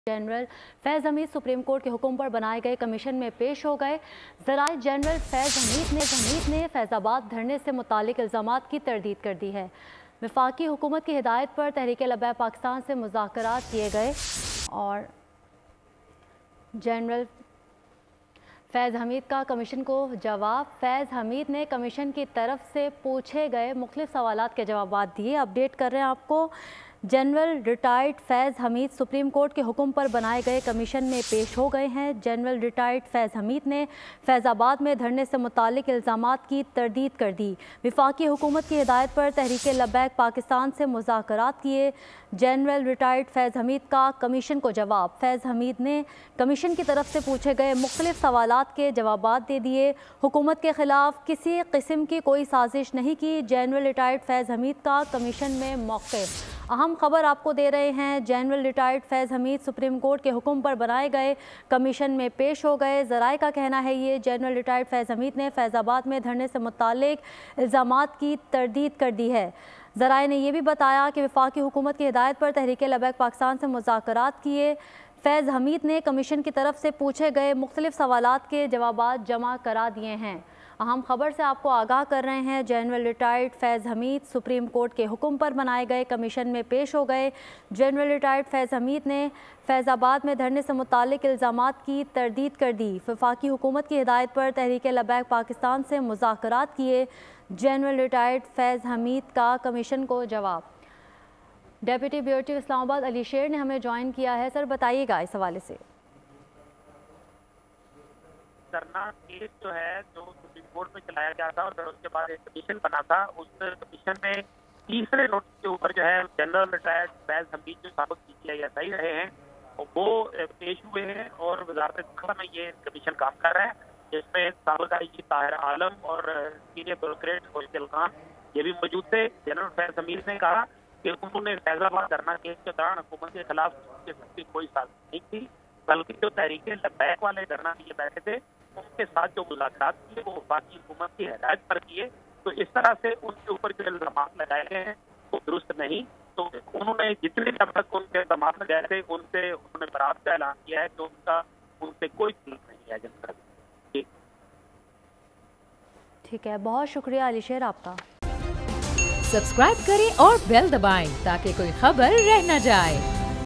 General Faiz Hameed supreme court के हुक्म पर बनाए गए कमीशन में पेश हो गए। ज़राए जनरल फैज़ हमीद ने फैज़ाबाद धरने से मुतालिक इल्ज़ामात की तरदीद कर दी है। वफाकी हुकूमत की हिदायत पर तहरीक लब्बैक पाकिस्तान से मुज़ाकरात किए गए और जनरल फैज़ हमीद का कमीशन को जवाब। फैज़ हमीद ने कमीशन की तरफ से पूछे गए मुख्तलिफ सवालात के जवाब दिए। अपडेट कर रहे हैं आपको। General retired Faiz Hameed supreme court के हुक्म पर बनाए गए कमीशन में पेश हो गए हैं। जनरल रिटायर्ड फैज़ हमीद ने फैज़ाबाद में धरने से मुतालिक इल्ज़ामात की तरदीद कर दी। वफाकी हुकूमत की हिदायत पर तहरीक लब्बैक पाकिस्तान से मुज़ाकरात किए। जनरल रिटायर्ड फैज़ हमीद का कमीशन को जवाब। फैज़ हमीद ने कमीशन की तरफ से पूछे गए मुख्तलिफ सवालात के जवाब दे दिए। हुकूमत के ख़िलाफ़ किसी किस्म की कोई साजिश नहीं की। जनरल रिटायर्ड फैज़ हमीद का कमीशन में मौक़िफ़। अहम खबर आपको दे रहे हैं। General retired Faiz Hameed supreme court के हुक्म पर बनाए गए कमीशन में पेश हो गए। ज़राए का कहना है ये जनरल रिटायर्ड फैज़ हमीद ने फैज़ाबाद में धरने से मुतालिक इल्ज़ामात की तरदीद कर दी है। ज़राए ने यह भी बताया कि वफाकी हुकूमत की हिदायत पर तहरीक लब्बैक पाकिस्तान से मुज़ाकरात किए। फैज़ हमीद ने कमीशन की तरफ से पूछे गए मुख्तलिफ सवालात के जवाब जमा करा दिए हैं। अहम खबर से आपको आगाह कर रहे हैं। General retired Faiz Hameed supreme court के हुक्म पर बनाए गए कमीशन में पेश हो गए। जनरल रिटायर्ड फैज़ हमीद ने फैज़ाबाद में धरने से मुतालिक इल्ज़ामात की तरदीद कर दी। वफाकी हुकूमत की हिदायत पर तहरीक लब्बैक पाकिस्तान से मुज़ाकरात किए। जनरल रिटायर्ड फैज़ हमीद का कमीशन को जवाब। Deputy bureau chief Islamabad Ali Sher ने हमें ज्वाइन किया है। सर बताइएगा इस हवाले से। धरना केस जो है जो सुप्रीम कोर्ट में चलाया गया था और फिर उसके बाद एक कमीशन बना था, उस कमीशन में तीसरे नोटिस के ऊपर जो है जनरल रिटायर्ड फैज़ हमीद जो साबित PTI रहे हैं वो पेश हुए हैं और वजारत दाखिला में ये कमीशन काम कर रहा है, जिसमें साबिक़ IG ताहिर आलम और सीनियर ब्यूरोक्रेट खुशदिल खान ये भी मौजूद थे। जनरल फैज़ हमीद ने कहा कि उन्होंने फैज़ाबाद धरना केस के दौरान हुकूमत के खिलाफ कोई साजिश नहीं की, बल्कि जो तहरीक लब्बैक वाले धरना लिए बैठे थे उनके साथ जो मुलाकात किए वो वफाकी हुकूमत की हिदायत पर किए। तो इस तरह से उनके ऊपर जो इल्ज़ामात लगाए गए हैं वो दुरुस्त नहीं। तो उन्होंने जितने तब तक उनके इल्ज़ामात लगाए थे उनसे उन्होंने बरात का ऐलान किया है कि उनसे कोई तकलीफ नहीं है जनता। ठीक है, बहुत शुक्रिया अली शेर आपका। सब्सक्राइब करें और बेल दबाएं ताकि कोई खबर रह न जाए।